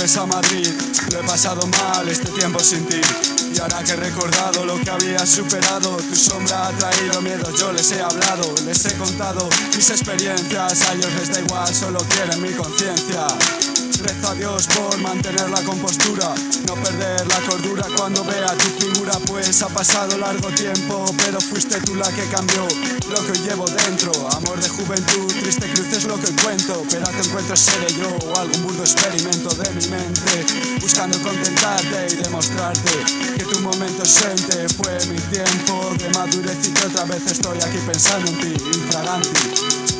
vuelves a Madrid. Lo he pasado mal este tiempo sin ti. Y ahora que he recordado lo que había superado, tu sombra ha traído miedo, yo les he hablado, les he contado mis experiencias. A ellos les da igual, solo quieren mi conciencia. Rezo a Dios por mantener la compostura, no perder la cordura cuando vea tu figura. Pues ha pasado largo tiempo, pero fuiste tú la que cambió lo que hoy llevo dentro. Amor de juventud, triste cruz es lo que cuento, pero te encuentro seré yo o algún burdo experimento de mi mente, buscando contentarte y demostrarte que tu momento ausente fue mi tiempo de madurez y que otra vez estoy aquí pensando en ti, infraganti.